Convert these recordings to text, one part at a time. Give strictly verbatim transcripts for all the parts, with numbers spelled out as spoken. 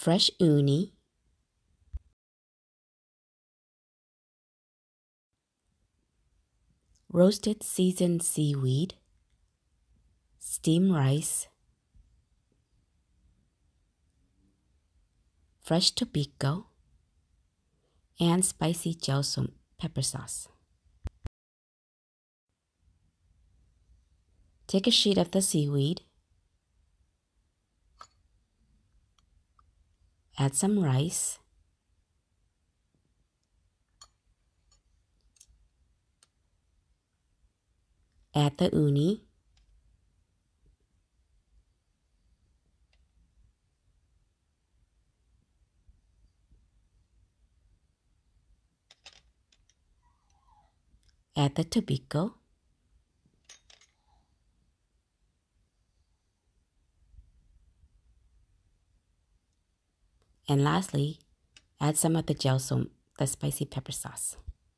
fresh uni, roasted seasoned seaweed, steamed rice, fresh tobacco, and spicy gelsum pepper sauce. Take a sheet of the seaweed, add some rice, add the uni, add the tobacco, and lastly, add some of the gelsum, the spicy pepper sauce.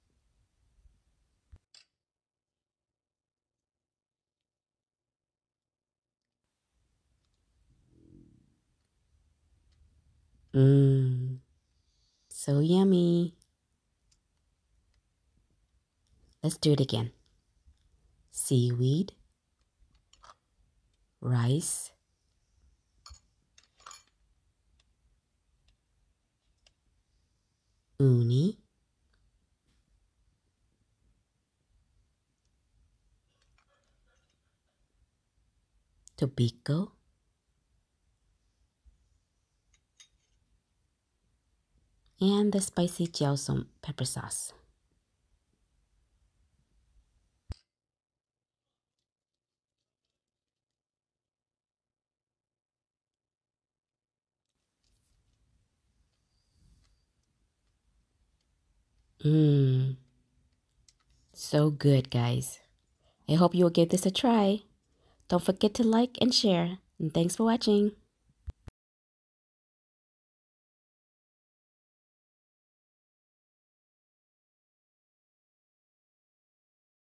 Mmm, so yummy. Let's do it again. Seaweed, rice, uni, tobacco, and the spicy gelsum pepper sauce. Mmm, so good, guys. I hope you will give this a try. Don't forget to like and share. And thanks for watching.